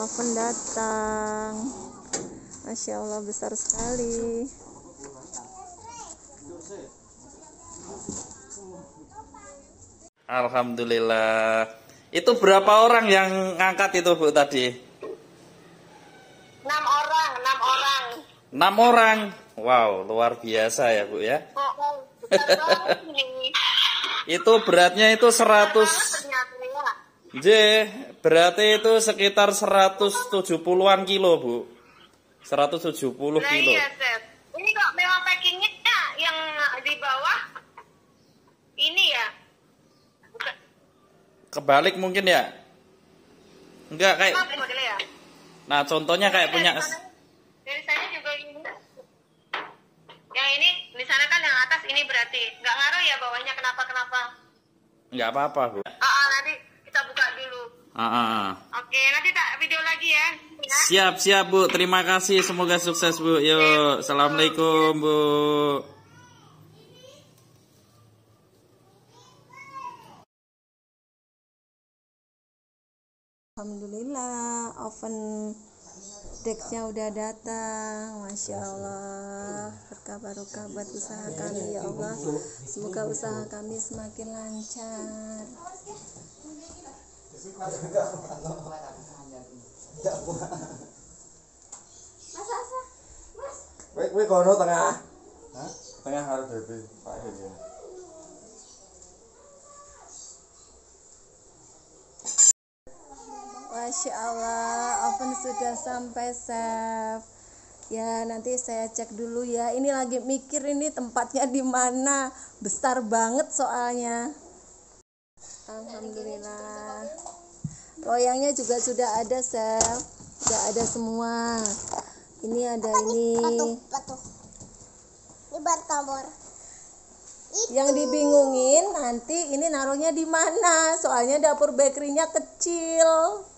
oven datang. Masya Allah, besar sekali. Alhamdulillah. Itu berapa orang yang ngangkat itu, Bu, tadi? 6 orang. 6 orang. Wow, luar biasa ya, Bu ya. Itu beratnya itu 100. Berarti itu sekitar 170-an kilo, Bu. 170 kilo. Iya, Chef. Ini kok memang packingnya yang di bawah ini ya? Kebalik mungkin ya? Enggak kayak. Ya? Nah, contohnya kayak punya. Dari sana juga ini. Yang ini di sana kan yang atas ini berarti nggak ngaruh ya bawahnya kenapa? Enggak apa-apa, Bu. Nanti kita buka dulu. Oke, nanti tak video lagi ya. Siap, Bu. Terima kasih. Semoga sukses, Bu. Yuk, assalamualaikum, Bu. Alhamdulillah, oven decksnya udah datang. Masya Allah, berkah barokah buat usaha kami ya Allah. Semoga usaha kami semakin lancar. Wih kono tengah. Hah? Tengah harus Dewi. Pak ini. Masya Allah, oven sudah sampai, Chef. Ya, nanti saya cek dulu ya. Ini lagi mikir ini tempatnya di mana. Besar banget soalnya. Alhamdulillah. Loyangnya juga sudah ada, Chef. Sudah ada semua. Ini ada ini. Batu. Ini bertabur. Yang dibingungin nanti ini naruhnya di mana. Soalnya dapur bakerynya kecil.